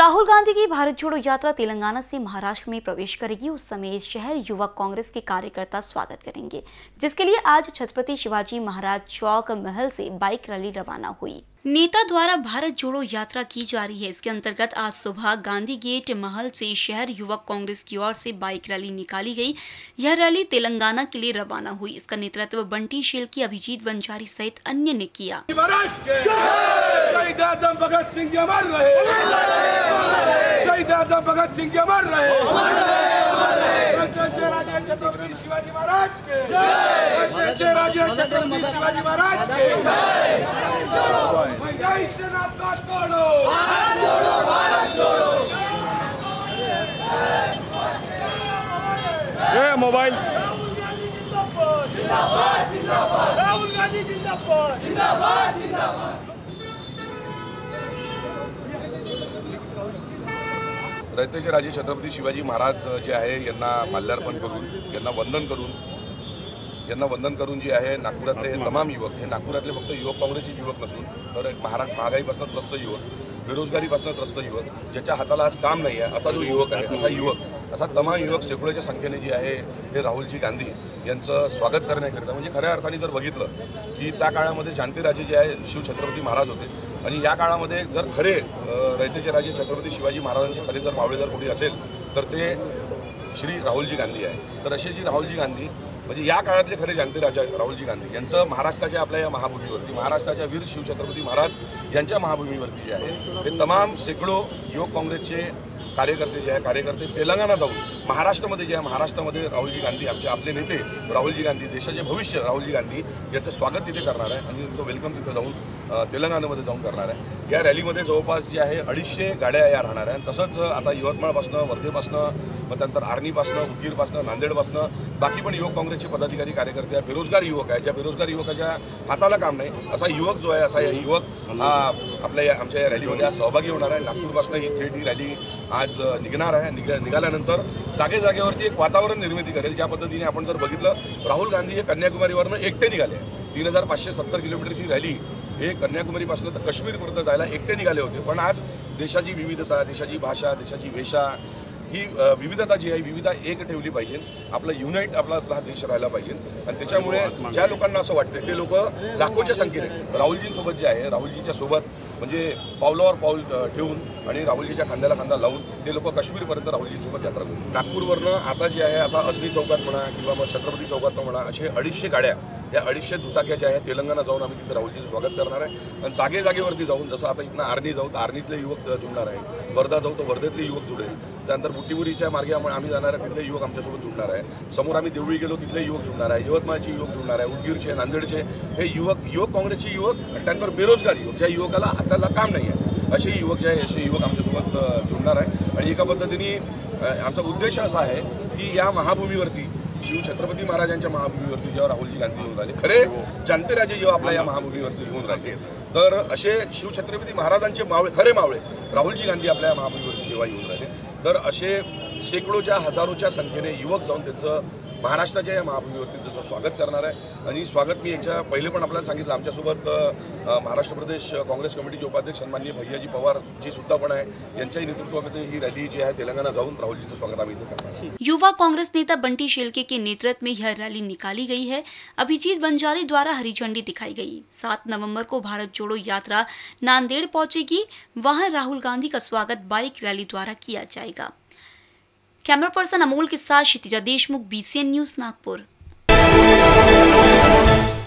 राहुल गांधी की भारत जोड़ो यात्रा तेलंगाना से महाराष्ट्र में प्रवेश करेगी। उस समय शहर युवक कांग्रेस के कार्यकर्ता स्वागत करेंगे, जिसके लिए आज छत्रपति शिवाजी महाराज चौक महल से बाइक रैली रवाना हुई। नेता द्वारा भारत जोड़ो यात्रा की जा रही है। इसके अंतर्गत आज सुबह गांधी गेट महल से शहर युवक कांग्रेस की ओर से बाइक रैली निकाली गई। यह रैली तेलंगाना के लिए रवाना हुई। इसका नेतृत्व बंटी शेल्के, अभिजीत वंजारी सहित अन्य ने किया। मोबाइल राहुल गांधी जिंदाबाद जिंदाबाद जिंदाबाद। रयतेचे राजे छत्रपती शिवाजी महाराज जे आहे यांना माल्यार्पण करून यांना वंदन करून जे आहे नागपुरातले हे तमाम युवक, हे नागपुरातले फक्त युवक काँग्रेसचे युवक नसून तर महागाईपासून त्रस्त युवक, बेरोजगारीपासून त्रस्त युवक, ज्याच्या हाताला आज काम नाही आहे असा जो युवक आहे, असा तमाम युवक शेकडोच्या संख्येने जे आहे हे राहुलजी गांधी यांचं स्वागत करण्याकरिता, म्हणजे खऱ्या अर्थाने जर बघितलं की त्या काळामध्ये जाणतेराजे जे आहे शिवछत्रपती महाराज होते आणि या काळामध्ये जर खरे रयतेचे राजे छत्रपती शिवाजी महाराजांचे खरे जर मावळे जर कोणी असेल तर ते श्री राहुलजी गांधी आहे। तर असे जी राहुलजी गांधी म्हणजे या काळातले खरे जाणते राजा राहुलजी गांधी यांचं महाराष्ट्राच्या आपल्या या महाभूमीवरती, महाराष्ट्राच्या वीर शिवछत्रपती महाराज यांच्या महाभूमीवरती जे आहे हे तमाम शेकडो युवक काँग्रेसचे कार्यकर्ते जे आहे, कार्यकर्ते तेलंगाना जाऊन महाराष्ट्रामध्ये जे आहे, महाराष्ट्रामध्ये राहुलजी गांधी आपले नेते राहुलजी गांधी, देशाचे भविष्य राहुलजी गांधी यांचं स्वागत तिथे करणार आहे आणि त्यांचं वेलकम तिथे जाऊन तेलंगणामध्ये जाऊन करणार आहे। या रॅलीमध्ये जवळपास जे आहे 250 गाड्या या राहणार आहेत। तसंच आता यवतमाळपासून, वर्धेपासून, मग त्यानंतर आर्णीपासून, उदगीरपासून, नांदेडपासून बाकी पण युवक काँग्रेसचे पदाधिकारी कार्यकर्ते आहेत, बेरोजगार युवक आहेत, ज्या बेरोजगार युवकाच्या हाताला काम नाही असा युवक जो आहे, असा युवक आपल्या आमच्या या रॅलीमध्ये सहभागी होणार आहे। नागपूरपासून ही थेट ही रॅली आज निघणार आहे। निघाल्यानंतर जागेवरती एक वातावरण निर्मिती करेल। ज्या पद्धतीने आपण जर बघितलं, राहुल गांधी हे कन्याकुमारीवरनं एकटे निघाले। 3570 किलोमीटरची रॅली हे कन्याकुमारीपासून तर काश्मीरपर्यंत जायला एकटे निघाले होते, पण आज देशाची विविधता, देशाची भाषा, देशाची वेशा, ही विविधता जी आहे, विविधता एक ठेवली पाहिजे। आपला युनाईट आपला देश राहायला पाहिजे आणि त्याच्यामुळे ज्या लोकांना असं वाटतं ते लोक लाखोच्या संख्येने राहुलजींसोबत जे आहे, राहुलजीच्या सोबत म्हणजे पावलावर पाऊल ठेवून आणि राहुलजीच्या खांद्याला खांदा लावून ते लोक काश्मीरपर्यंत राहुलजींसोबत यात्रा करतात। नागपूरवरनं आता जे आहे, आता अजनी चौकात म्हणा किंवा मग छत्रपती चौकात म्हणा, असे 250 गाड्या, या 250 दुचाक्या ज्या आहेत तेलंगणा जाऊन आम्ही तिथे राहुलजीचं स्वागत करणार आहे आणि जागेवरती जाऊन, जसं आता इथनं आर्णी जाऊ तर आर्णीतले युवक जुळणार आहे, वर्धा जाऊ तर वर्धेतले युवक जुळेल, त्यानंतर बुट्टीबुरीच्या मार्गे आम्ही जाणार आहे, तिथले युवक आमच्यासोबत जुळणार आहे, समोर आम्ही देवळी गेलो तिथले युवक जुळणार आहे, यवतमाळचे युवक जुळणार आहे, उदगीरचे, नांदेडचे हे युवक काँग्रेसचे युवक, त्यानंतर बेरोजगार युवक, ज्या युवकाला हाताला काम नाही आहे असे युवक जे आहे, असे युवक आमच्यासोबत जुळणार आहे। आणि एका पद्धतीने आमचा उद्देश असा आहे की या महाभूमीवरती, शिवछत्रपती महाराजांच्या महाभूमीवरती जेव्हा राहुलजी गांधी येऊन राहिले, खरे जाणते राजे जेव्हा आपल्या या महाभूमीवरती येऊन राहिले, तर असे शिवछत्रपती महाराजांचे मावळे, खरे मावळे राहुलजी गांधी आपल्या महाभूमीवरती जेव्हा येऊन राहिले, तर असे शेकडोच्या हजारोच्या संख्येने युवक जाऊन त्यांचं महाराष्ट्राच्या या महाभूमीवरती त्याचं स्वागत करणार आहे। आणि स्वागत मी याच्या पहिले पण आपल्याला सांगितलं, आमच्यासोबत महाराष्ट्र प्रदेश काँग्रेस कमिटीचे उपाध्यक्ष सन्माननीय भैयाजी पवार जी सुद्धा पण आहे, यांच्याही नेतृत्वामध्ये ही रॅली जी आहे तेलंगाना जाऊन राहुलजीचं स्वागत आम्ही इथे करणार। युवा कांग्रेस नेता बंटी शेल्के के नेतृत्व में यह रैली निकाली गई है। अभिजीत वंजारी द्वारा हरी झंडी दिखाई गई। 7 नवंबर को भारत जोड़ो यात्रा नांदेड़ पहुंचेगी। वहां राहुल गांधी का स्वागत बाइक रैली द्वारा किया जाएगा। कैमरा पर्सन अमोल के साथ क्षितिजा देशमुख, BCN न्यूज, नागपुर।